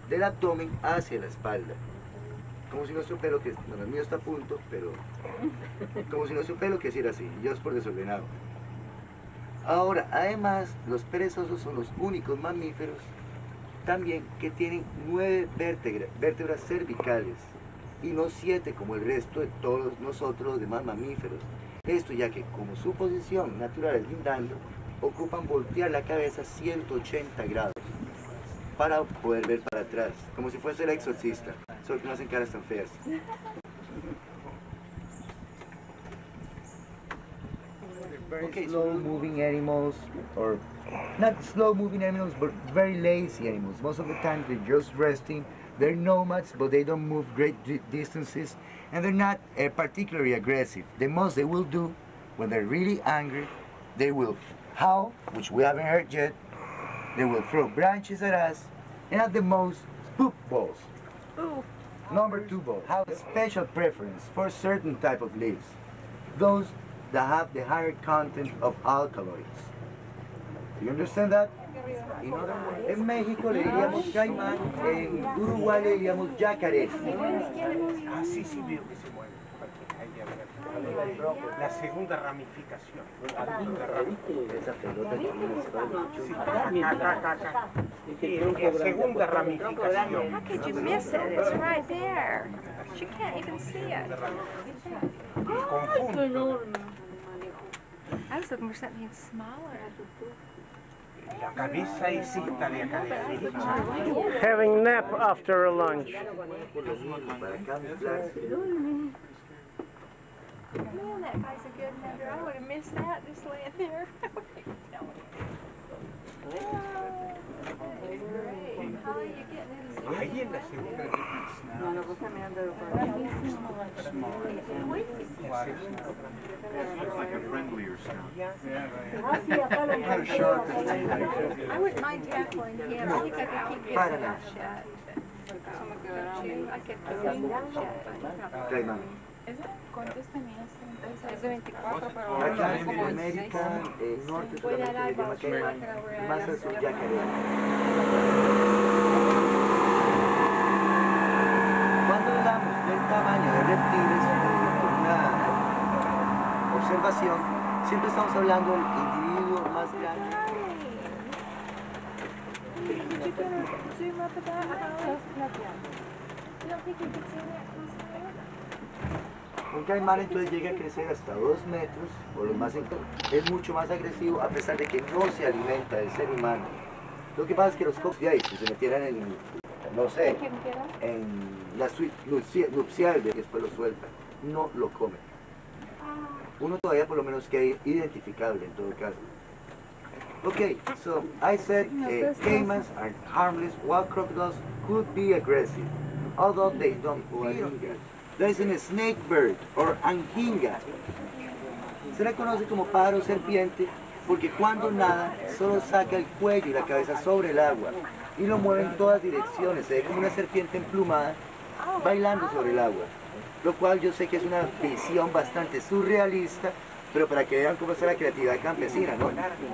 del abdomen hacia la espalda. Como si nuestro pelo, que bueno, el mío está a punto, pero como si nuestro pelo quisiera así, yo es por desordenado. Ahora, además, los perezosos son los únicos mamíferos también que tienen 9 vértebras cervicales y no 7 como el resto de todos nosotros los demás mamíferos. Esto ya que como su posición natural es lindando, ocupan voltear la cabeza 180 grados para poder ver para atrás, como si fuese el exorcista, solo que no hacen caras tan feas. Okay, slow moving animals, or not slow moving animals, but very lazy animals. Most of the time they're just resting. They're nomads, but they don't move great distances, and they're not particularly aggressive. The most they will do when they're really angry, they will howl, which we haven't heard yet. They will throw branches at us, and at the most, poop balls. Ooh. Number 2 ball have a special preference for certain type of leaves, those that have the higher content of alkaloids. Do you understand that? En México le diríamos caimán, en Uruguay le diríamos yacaré. Ah, sí, sí, veo que se mueve. La segunda ramificación. Esa pelota que Sí, acá. La segunda ramificación. How could you miss it? It's right there. She can't even see it. El conjunto. I was looking for something smaller. La cabeza es esta de acá de la derecha. Having nap after a lunch. Man, that guy's a good mother. I would have missed that just laying there. Great. How are you getting in? Ahí en la segunda. Like a friendlier sound. I wouldn't mind tackling him. I think I could keep his mouth shut. I could keep his mouth shut. Caimán. ¿Cuántos tenías? Es de 24, pero Acá en como América, 16. el norte Voy a solamente dar le llama caimán, más al sur yacaré. Cuando hablamos del tamaño de reptiles, por una observación, siempre estamos hablando del individuo más grande. Did you get a zoom up at that? You don't think you could see that close there? Un caimán entonces llega a crecer hasta 2 metros, o lo más es mucho más agresivo a pesar de que no se alimenta del ser humano. Lo que pasa es que los cocos de ahí, si se metieran en, no sé, en la suite nupcial de después lo sueltan, no lo comen. Uno todavía por lo menos que identificable en todo caso. Okay, so I said caimans are harmless while crocodiles could be aggressive, although they don't feed. There is a snake bird, or anjinga. Se la conoce como pájaro serpiente porque cuando nada solo saca el cuello y la cabeza sobre el agua y lo mueve en todas direcciones, se ve como una serpiente emplumada bailando sobre el agua. Lo cual yo sé que es una visión bastante surrealista, pero para que vean cómo es la creatividad campesina, ¿no?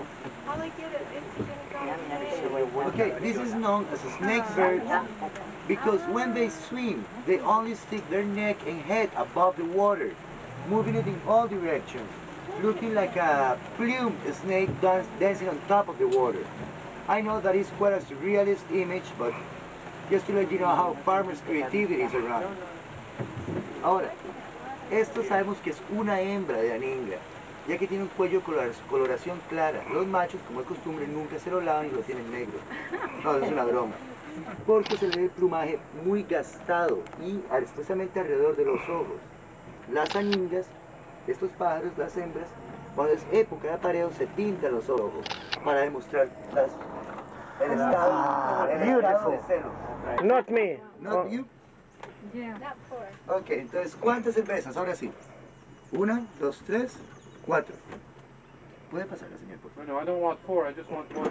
Okay, this is known as a snake bird because when they swim, they only stick their neck and head above the water, moving it in all directions, looking like a plumed snake dancing on top of the water. I know that is quite a surrealist image, but just to let you know how farmers' creativity is around. Ahora, esto sabemos que es una hembra de aninga, ya que tiene un cuello de coloración clara. Los machos, como es costumbre, nunca se lo lavan y lo tienen negro. No, es una broma. Porque se le ve el plumaje muy gastado y especialmente alrededor de los ojos. Las aningas, estos pájaros, las hembras, cuando es época de apareo se pintan los ojos para demostrar el estado de celos. Not me. Not you? Yeah. Ok, entonces, ¿cuántas cervezas? Ahora sí. 1, 2, 3, 4. ¿Puede pasar la señal, por favor? No, I don't want 4, I just want 1.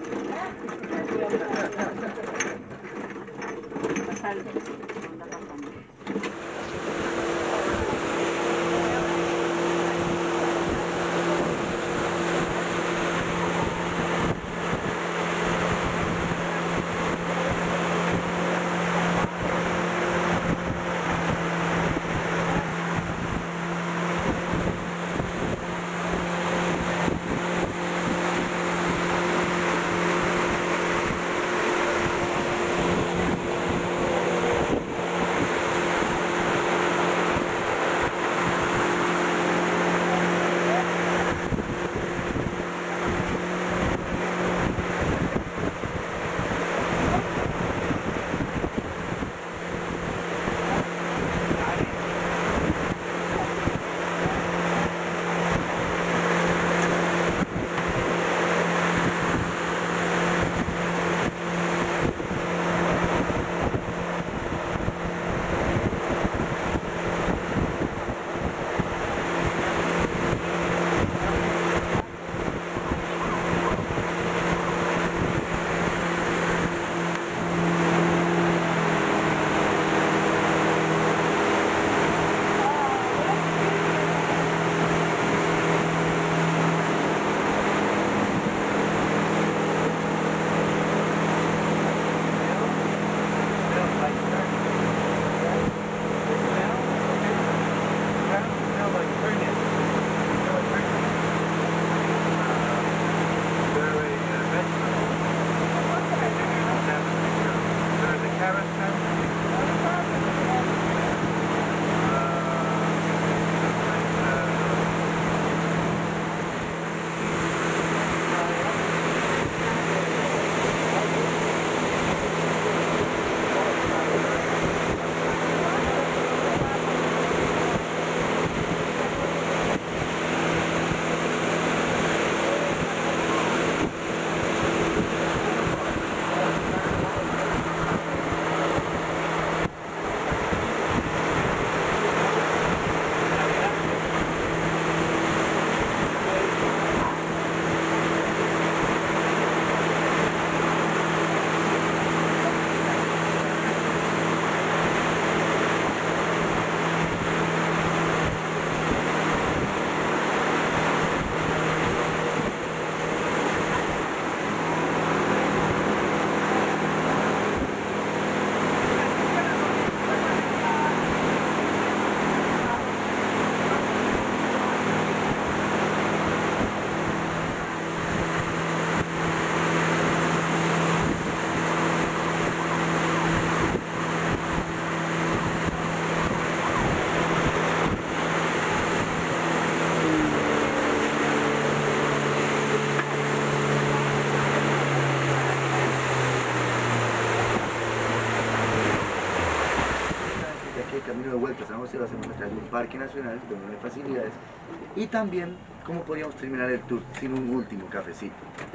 camino de vuelta a San José lo hacemos a través de un parque nacional donde no hay facilidades. Y también cómo podríamos terminar el tour sin un último cafecito.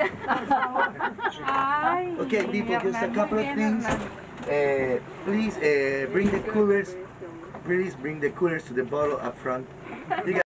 Okay, people, just a couple of things. Please bring the coolers. Please bring the coolers to the bottle up front.